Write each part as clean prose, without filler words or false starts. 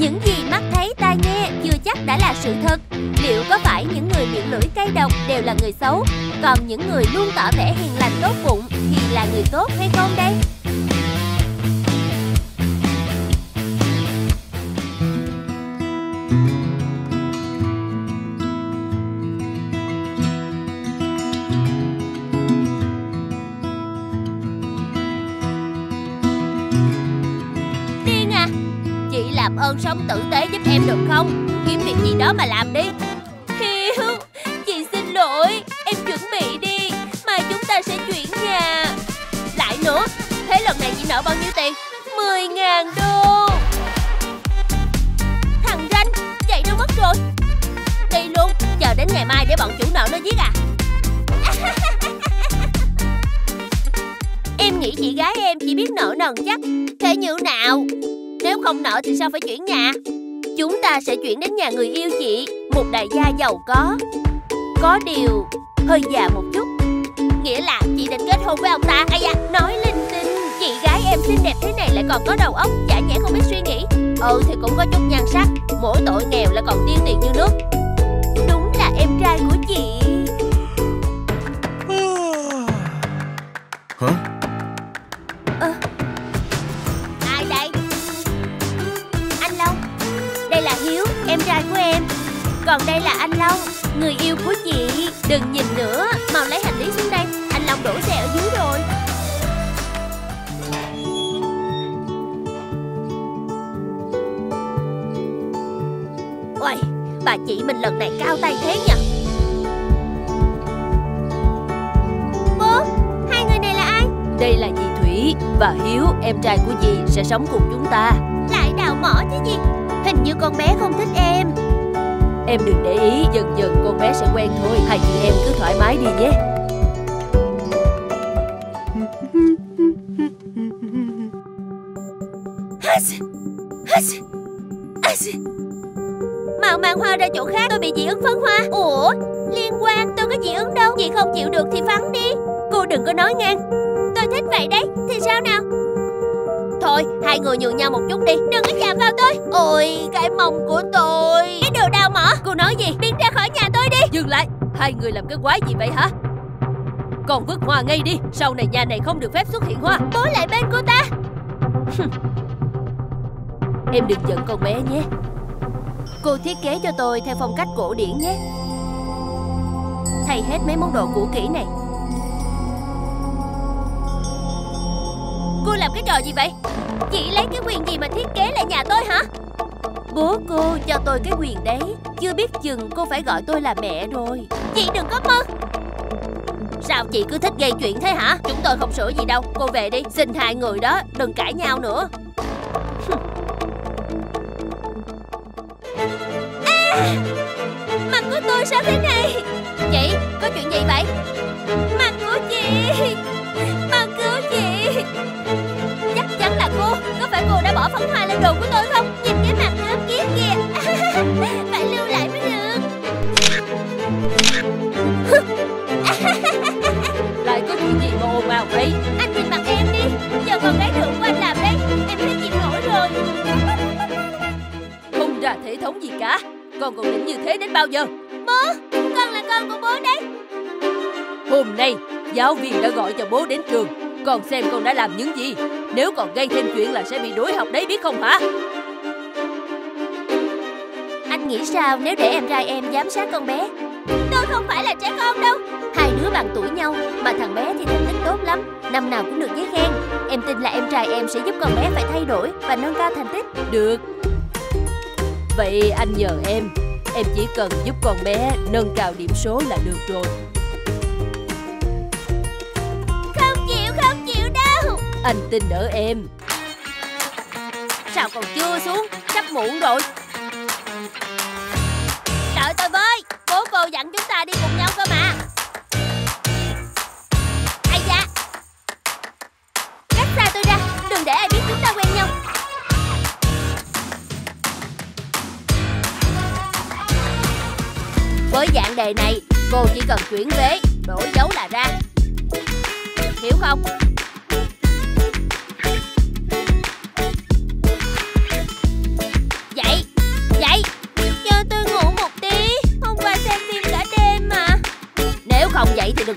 Những gì mắt thấy tai nghe chưa chắc đã là sự thật. Liệu có phải những người miệng lưỡi cay độc đều là người xấu, còn những người luôn tỏ vẻ hiền lành tốt bụng thì là người tốt hay không đây? Tiên à, chị làm ơn sống tử tế giúp em được không? Kiếm việc gì đó mà làm đi. Hiếu, chị xin lỗi, em chuẩn bị đi, mai chúng ta sẽ chuyển nhà. Lại nữa, thế lần này chị nợ bao nhiêu tiền? 10.000 đô. Thằng ranh, chạy đâu mất rồi? Đi luôn, chờ đến ngày mai để bọn chủ nợ nó giết à? Em nghĩ chị gái em chỉ biết nợ nần chắc. Thế như nào? Nếu không nợ thì sao phải chuyển nhà? Chúng ta sẽ chuyển đến nhà người yêu chị, một đại gia giàu có điều hơi già một chút. Nghĩa là chị định kết hôn với ông ta. Ây da, nói linh tinh. Chị gái em xinh đẹp thế này lại còn có đầu óc, chả nhẽ không biết suy nghĩ. Thì cũng có chút nhan sắc, mỗi tội nghèo là còn tiêu tiền như nước. Đúng là em trai của chị. Hả? Ai đây? Anh Long. Đây là Hiếu, em trai của em. Còn đây là anh Long, người yêu của chị. Đừng nhìn nữa, mau lấy hành lý xuống đây. Anh Long đổ xe ở dưới rồi. Ôi, bà chị mình lần này cao tay thế nhỉ? Bố, hai người này là ai? Đây là dì Thủy và Hiếu, em trai của dì sẽ sống cùng chúng ta. Lại đào mỏ chứ gì? Hình như con bé không thích em. Em đừng để ý, dần dần con bé sẽ quen thôi. Hai chị em cứ thoải mái đi nhé. Mau mang hoa ra chỗ khác, tôi bị dị ứng phấn hoa. Ủa, liên quan, tôi có dị ứng đâu. Chị không chịu được thì phắn đi. Cô đừng có nói ngang. Tôi thích vậy đấy, thì sao nào? Thôi, hai người nhường nhau một chút đi. Đừng có chạm vào tôi. Ôi, cái mông của tôi. Cái đồ đào mỏ. Cô nói gì? Biến ra khỏi nhà tôi đi. Dừng lại, hai người làm cái quái gì vậy hả? Còn vứt hoa ngay đi, sau này nhà này không được phép xuất hiện hoa. Bố lại bên cô ta. Em đừng giận con bé nhé. Cô thiết kế cho tôi theo phong cách cổ điển nhé. Thay hết mấy món đồ cũ kỹ này. Cô làm cái trò gì vậy? Chị lấy cái quyền gì mà thiết kế lại nhà tôi hả? Bố cô cho tôi cái quyền đấy. Chưa biết chừng cô phải gọi tôi là mẹ rồi. Chị đừng có mơ. Sao chị cứ thích gây chuyện thế hả? Chúng tôi không sửa gì đâu. Cô về đi. Xin hai người đó đừng cãi nhau nữa. Mặt của tôi sao thế này? Chị, có chuyện gì vậy? Mặt của chị. Mặt của chị. Chắc chắn là cô. Có phải cô đã bỏ phấn hoa lên đồ của tôi không? Nhìn cái mặt gớm ghiếc kìa. Phải lưu lại mới được. Lại có chuyện gì mà ồn ào vậy? Anh nhìn mặt em đi. Giờ con gái trưởng của anh làm đấy. Em thấy chịu nổi rồi. Không ra thể thống gì cả. Con còn định như thế đến bao giờ? Bố, con là con của bố đấy. Hôm nay giáo viên đã gọi cho bố đến trường. Con xem con đã làm những gì. Nếu còn gây thêm chuyện là sẽ bị đuổi học đấy, biết không hả? Anh nghĩ sao nếu để em trai em giám sát con bé? Tôi không phải là trẻ con đâu. Hai đứa bằng tuổi nhau, mà thằng bé thì thành tích tốt lắm, năm nào cũng được giấy khen. Em tin là em trai em sẽ giúp con bé phải thay đổi và nâng cao thành tích. Được. Vậy anh nhờ em chỉ cần giúp con bé nâng cao điểm số là được rồi. Không chịu đâu. Anh tin ở em. Sao còn chưa xuống? Sắp muộn rồi. Đợi tôi với. Bố cô dặn chúng ta đi cùng nhau cơ mà. Ây da, cách xa tôi ra. Đừng để ai biết chúng ta quen nhau. Với dạng đề này, cô chỉ cần chuyển vế, đổi dấu là ra. Hiểu không? Vậy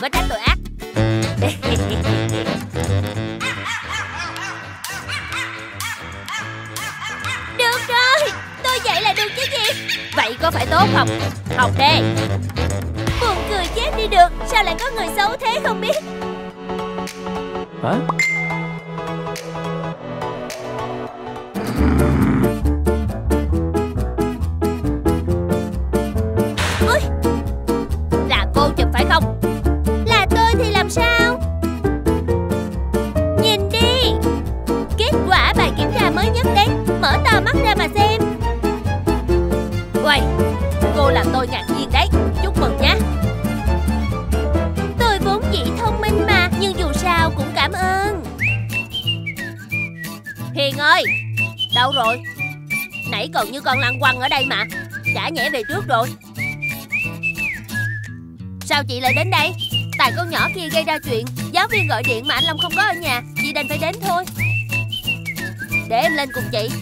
có trách tội ác. Được rồi, tôi dạy là được chứ gì. Vậy có phải tốt không? Học đi. Buồn cười chết đi được. Sao lại có người xấu thế không biết. Hả? Ôi, là cô chụp phải không? Là tôi thì làm sao? Nhìn đi, kết quả bài kiểm tra mới nhất đấy. Mở to mắt ra mà xem. Uầy, cô làm tôi ngạc nhiên đấy. Chúc mừng nhé. Tôi vốn dĩ thông minh mà, nhưng dù sao cũng cảm ơn. Hiền ơi, đâu rồi? Nãy còn như con lăn quăng ở đây mà. Chả nhẽ về trước rồi. Sao chị lại đến đây? Tại con nhỏ kia gây ra chuyện. Giáo viên gọi điện mà anh Long không có ở nhà. Chị đành phải đến thôi. Để em lên cùng chị.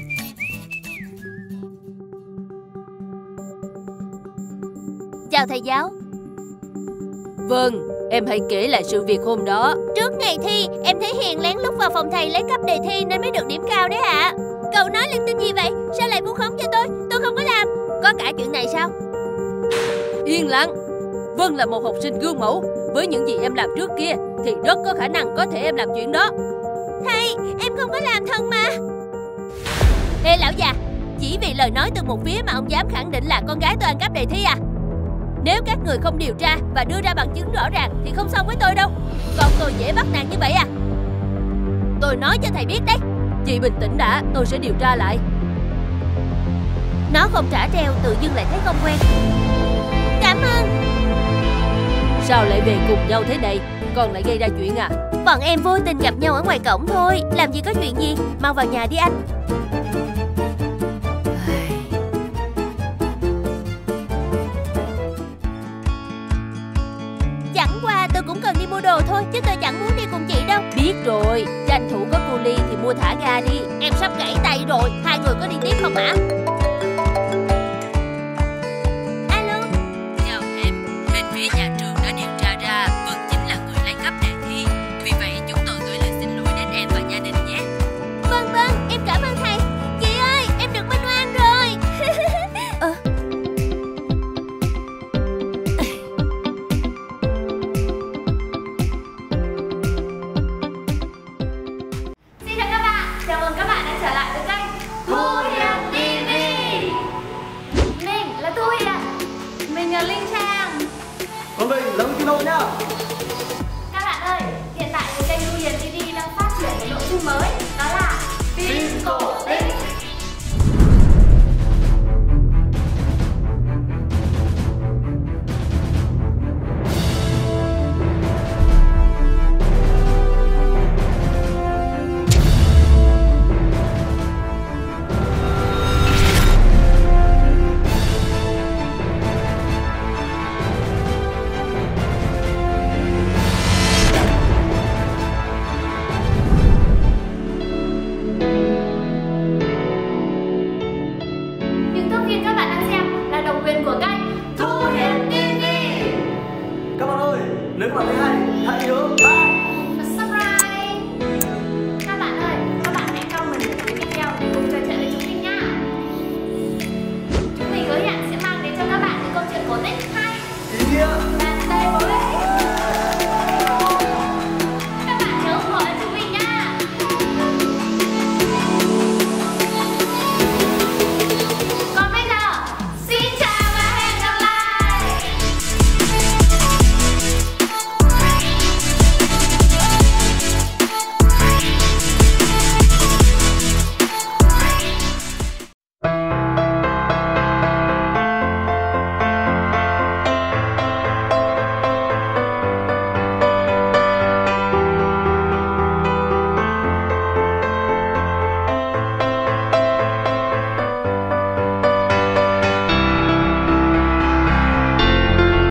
Chào thầy giáo. Vâng, em hãy kể lại sự việc hôm đó. Trước ngày thi, em thấy Hiền lén lút vào phòng thầy lấy cắp đề thi nên mới được điểm cao đấy ạ. Cậu nói linh tinh gì vậy? Sao lại vu khống cho tôi? Tôi không có làm. Có cả chuyện này sao? Yên lặng. Vân là một học sinh gương mẫu. Với những gì em làm trước kia thì rất có khả năng có thể em làm chuyện đó. Thầy, em không có làm thật mà. Ê lão già, chỉ vì lời nói từ một phía mà ông dám khẳng định là con gái tôi ăn cắp đề thi à? Nếu các người không điều tra và đưa ra bằng chứng rõ ràng thì không xong với tôi đâu. Còn tôi dễ bắt nạt như vậy à? Tôi nói cho thầy biết đấy. Chị bình tĩnh đã, tôi sẽ điều tra lại. Nó không trả treo, tự dưng lại thấy không quen. Cảm ơn. Sao lại về cùng nhau thế này? Con lại gây ra chuyện à? Bọn em vô tình gặp nhau ở ngoài cổng thôi. Làm gì có chuyện gì. Mau vào nhà đi anh. Chẳng qua tôi cũng cần đi mua đồ thôi, chứ tôi chẳng muốn đi cùng chị đâu. Biết rồi, tranh thủ có cô Ly thì mua thả ga đi. Em sắp gãy tay rồi. Hai người có đi tiếp không hả? Alo. Chào em, bên phía nhà trường đã điều tra ra Vân chính là người lấy cắp đề thi. Vì vậy chúng tôi gửi lời xin lỗi đến em và gia đình nhé. Vâng vâng, em cảm ơn thầy. Chị ơi, em được minh oan rồi. Xin chào các bạn, chào mừng các bạn đã trở lại với kênh Thu Hiền TV. Mình là Thu Hiền. Mình là Linh Trang. Còn mình là Kim Nội nhá. Các bạn ơi, hiện tại thì kênh Thu Hiền TV đang phát triển một nội dung mới, đó là phim cổ tích. Những thông tin các bạn đang xem là độc quyền của kênh Thu Hiền TV. Các bạn ơi, nếu các bạn thấy hay, hãy nhớ